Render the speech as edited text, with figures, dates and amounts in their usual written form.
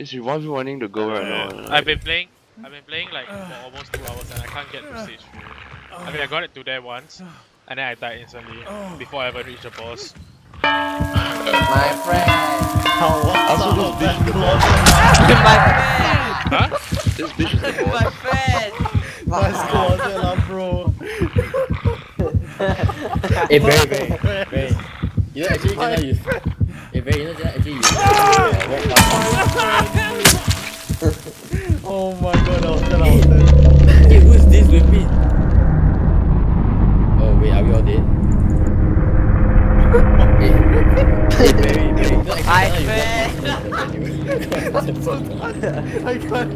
It's 1v1ing the girl right now. I've been playing like for almost 2 hours and I can't get to stage 3. I mean I got it to there once and then I died instantly before I ever reached the boss. My friend! Also this bitch is the boss. My friend! Huh? This bitch is the boss. My friend! My squad bro. Hey, Barry. You know actually cannot use. Hey, Barry, you know actually use. Oh my god, that was 10 out of 10. Hey, who's this with me? Oh wait, are we all dead? Hey, Barry. My friend! I can't.